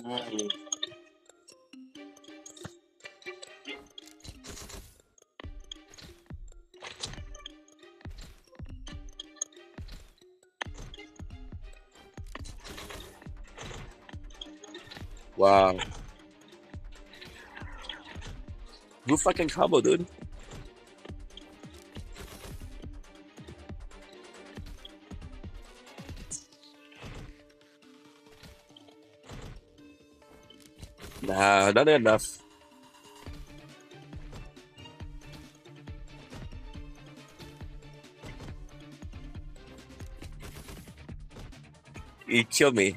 Mm. Wow. Good fucking combo, dude. Nah, not enough. You killed me.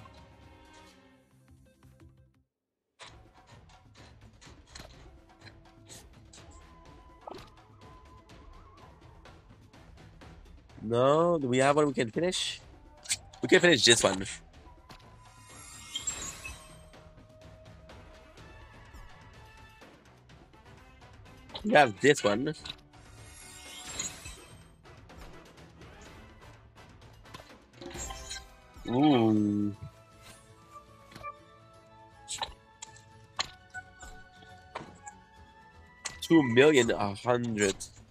No, do we have one we can finish? We can finish this one. We have this one. Ooh. $2,100,000.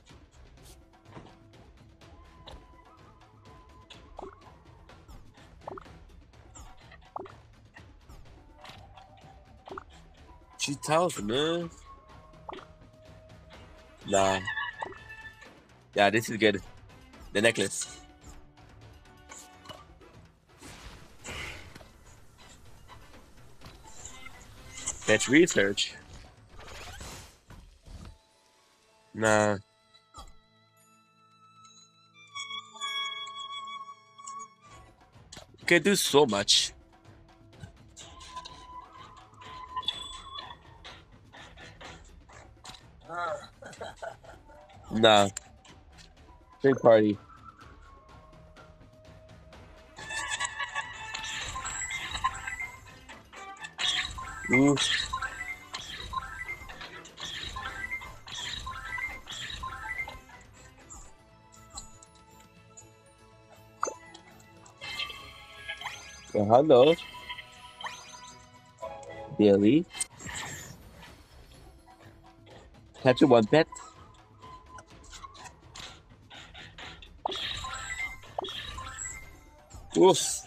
$2,000. Nah. Yeah, this is good. The necklace. Let's research. Nah. You can do so much. Nah. Big party. Ooh. Hello. Daily. Capture one pet. Oof.